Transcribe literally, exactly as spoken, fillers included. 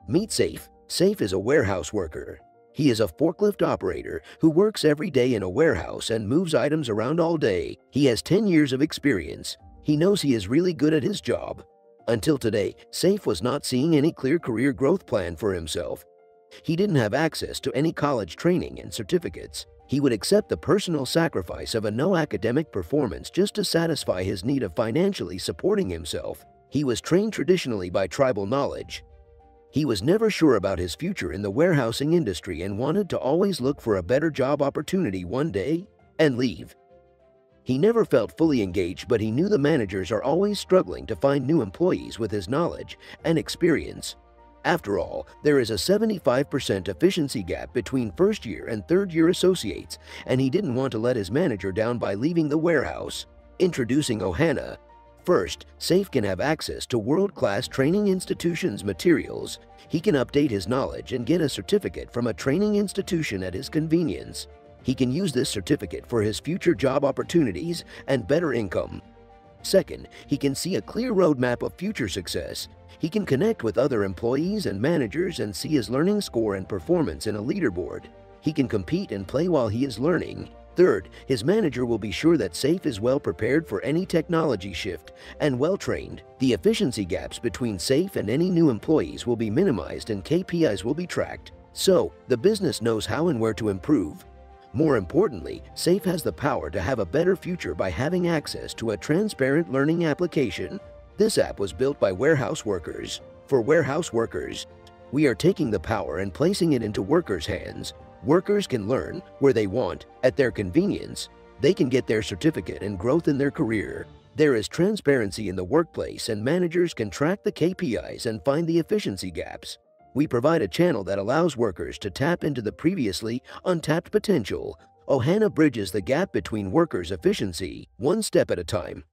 Meet Safe. Safe is a warehouse worker. He is a forklift operator who works every day in a warehouse and moves items around all day. He has ten years of experience. He knows he is really good at his job. Until today, Safe was not seeing any clear career growth plan for himself. He didn't have access to any college training and certificates. He would accept the personal sacrifice of a no academic performance just to satisfy his need of financially supporting himself. He was trained traditionally by tribal knowledge. He was never sure about his future in the warehousing industry and wanted to always look for a better job opportunity one day and leave. He never felt fully engaged, but he knew the managers are always struggling to find new employees with his knowledge and experience. After all, there is a seventy-five percent efficiency gap between first-year and third-year associates, and he didn't want to let his manager down by leaving the warehouse. Introducing Ohana. First, Safe can have access to world-class training institutions' materials. He can update his knowledge and get a certificate from a training institution at his convenience. He can use this certificate for his future job opportunities and better income. Second, he can see a clear roadmap of future success. He can connect with other employees and managers and see his learning score and performance in a leaderboard. He can compete and play while he is learning. Third, his manager will be sure that Safe is well prepared for any technology shift and well trained. The efficiency gaps between Safe and any new employees will be minimized and K P Is will be tracked. So, the business knows how and where to improve. More importantly, Safe has the power to have a better future by having access to a transparent learning application. This app was built by warehouse workers. For warehouse workers, we are taking the power and placing it into workers' hands. Workers can learn where they want, at their convenience. They can get their certificate and growth in their career. There is transparency in the workplace and managers can track the K P Is and find the efficiency gaps. We provide a channel that allows workers to tap into the previously untapped potential. Ohana bridges the gap between workers' efficiency, one step at a time.